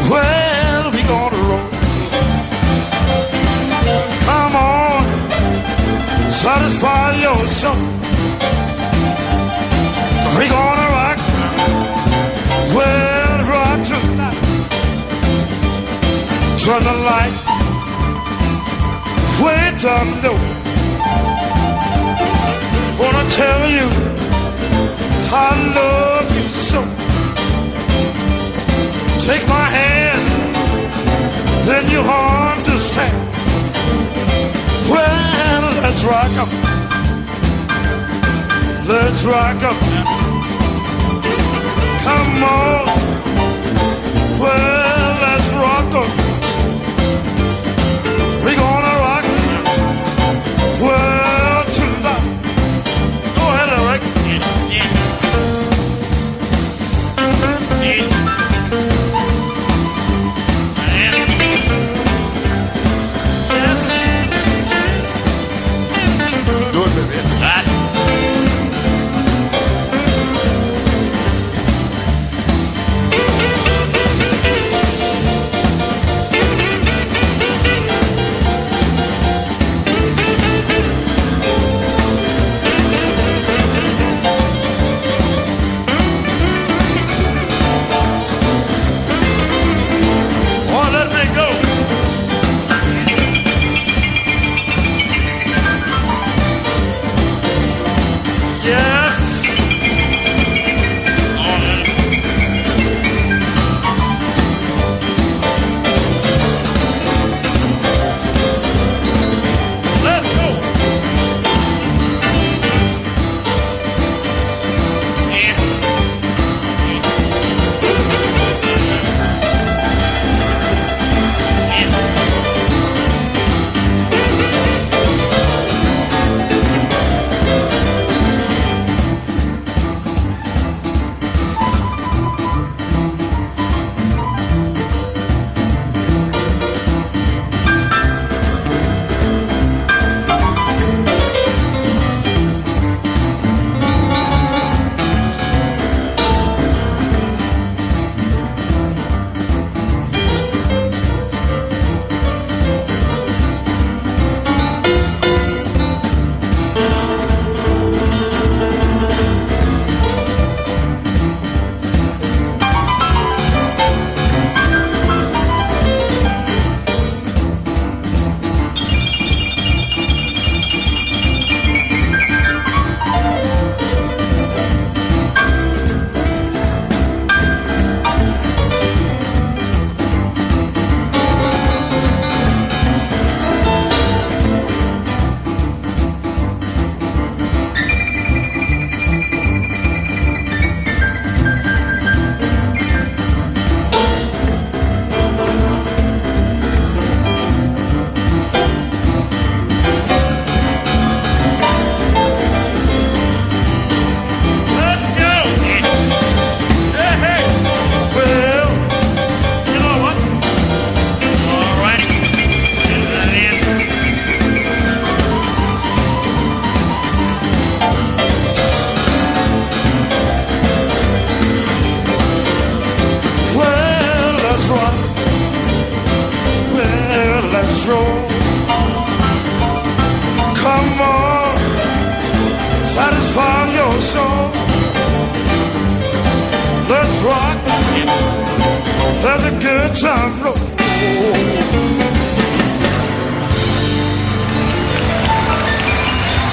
Well, we gonna roll. Come on, satisfy your soul. We gonna rock. Well, rock tonight. Turn the light way down low. Wanna tell you I love you so. Take my hand, then you understand. Well, let's rock 'em. Let's rock 'em. Come on. Well, let's rock 'em. We're gonna rock. Well, tonight. Go ahead, Eric. Do it, baby. Roll. Come on, satisfy your soul. Let's rock, let the good time roll.